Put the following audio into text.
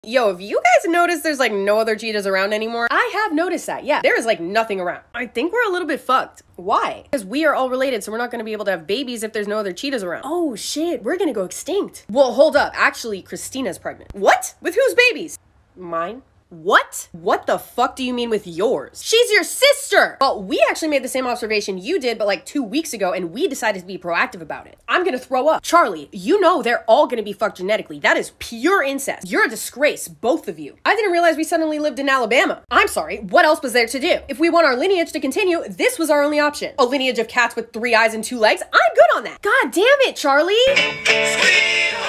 Yo, have you guys noticed there's like no other cheetahs around anymore? I have noticed that, yeah. There is like nothing around. I think we're a little bit fucked. Why? Because we are all related, so we're not gonna be able to have babies if there's no other cheetahs around. Oh shit, we're gonna go extinct. Well, hold up. Actually, Christina's pregnant. What? With whose babies? Mine. What? What the fuck do you mean with yours? She's your sister! Well, we actually made the same observation you did, but like 2 weeks ago, and we decided to be proactive about it. I'm gonna throw up. Charlie, you know they're all gonna be fucked genetically. That is pure incest. You're a disgrace, both of you. I didn't realize we suddenly lived in Alabama. I'm sorry, what else was there to do? If we want our lineage to continue, this was our only option. A lineage of cats with 3 eyes and 2 legs? I'm good on that. God damn it, Charlie! Sweet